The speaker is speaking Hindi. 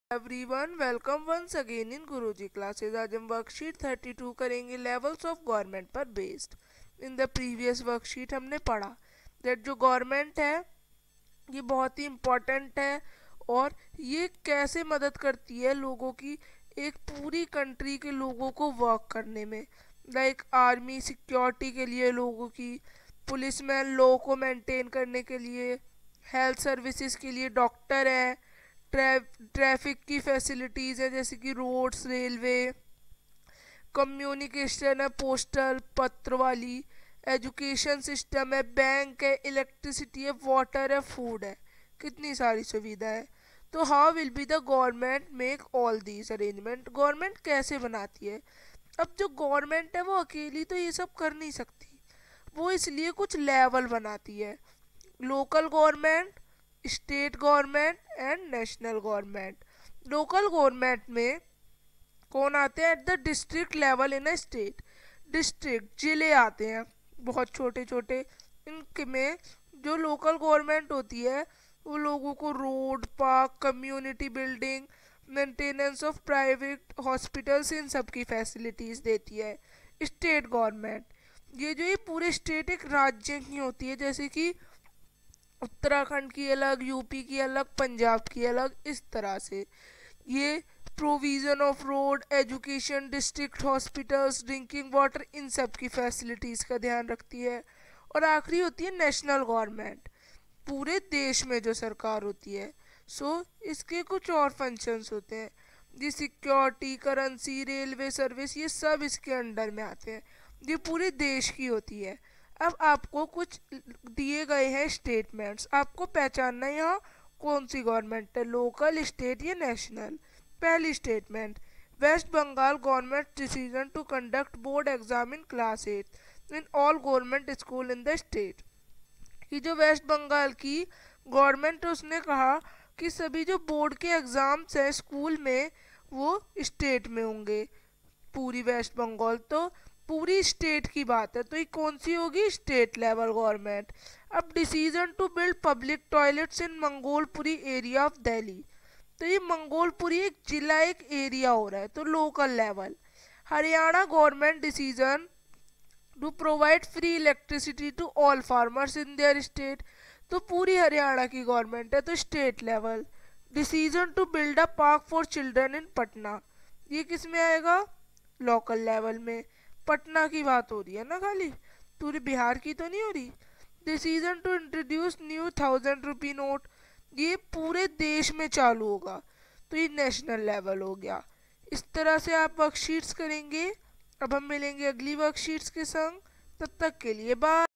Everyone welcome once again in Guruji classes. आज हम वर्कशीट 32 करेंगे लेवल्स ऑफ गवर्नमेंट पर based. In the previous worksheet हमने पढ़ा दैट जो गवर्नमेंट है ये बहुत ही इम्पोर्टेंट है और ये कैसे मदद करती है लोगों की, एक पूरी कंट्री के लोगों को वर्क करने में। लाइक आर्मी सिक्योरिटी के लिए लोगों की, पुलिसमैन लॉ को मेंटेन करने के लिए, हेल्थ सर्विसेज के लिए डॉक्टर है, ट्रैफिक की फैसिलिटीज़ है जैसे कि रोड्स, रेलवे, कम्युनिकेशन है, पोस्टल पत्र वाली, एजुकेशन सिस्टम है, बैंक है, इलेक्ट्रिसिटी है, वाटर है, फूड है, कितनी सारी सुविधा है। तो how will be the government make all these arrangement, government कैसे बनाती है। अब जो गवर्नमेंट है वो अकेली तो ये सब कर नहीं सकती, वो इसलिए कुछ लेवल बनाती है। Local government, state government and national government. Local government में कौन आते हैं? At the district level in a state, district जिले आते हैं बहुत छोटे छोटे। इनके में जो लोकल गवर्नमेंट होती है वो लोगों को road, park, community building, maintenance of private hospitals, इन सब की फैसिलिटीज़ देती है। स्टेट गवर्नमेंट ये पूरे स्टेट एक राज्य की होती है, जैसे कि उत्तराखंड की अलग, यूपी की अलग, पंजाब की अलग, इस तरह से ये provision of road, education, district hospitals, drinking water, इन सब की फैसिलिटीज़ का ध्यान रखती है। और आखिरी होती है नेशनल गवर्नमेंट, पूरे देश में जो सरकार होती है। इसके कुछ और फंक्शंस होते हैं, जी सिक्योरिटी, करेंसी, रेलवे सर्विस, ये सब इसके अंडर में आते हैं, ये पूरे देश की होती है। अब आपको कुछ दिए गए हैं स्टेटमेंट्स, आपको पहचानना है यहाँ कौन सी गवर्नमेंट है, लोकल, स्टेट या नेशनल। पहली statement, west Bengal government decision to conduct board exam in class 8 in all government school in the state. कि जो वेस्ट बंगाल की गवर्नमेंट है उसने कहा कि सभी जो बोर्ड के एग्ज़ाम्स हैं स्कूल में वो स्टेट में होंगे, पूरी वेस्ट बंगाल। तो पूरी स्टेट की बात है, तो ये कौन सी होगी? State level government. अब decision to build public toilets in Mangolpuri area of Delhi, तो ये मंगोलपुरी एक जिला, एक एरिया हो रहा है, तो local level. Haryana government decision to provide free electricity to all farmers in their state, तो पूरी हरियाणा की गवर्नमेंट है, तो state level. Decision to build a park for children in Patna, ये किस में आएगा? लोकल लेवल में। पटना की बात हो रही है ना खाली, पूरी बिहार की तो नहीं हो रही। Decision to introduce new 1000 rupee note, ये पूरे देश में चालू होगा, तो ये नेशनल लेवल हो गया। इस तरह से आप वर्कशीट्स करेंगे। अब हम मिलेंगे अगली वर्कशीट्स के संग, तब तक के लिए बाय।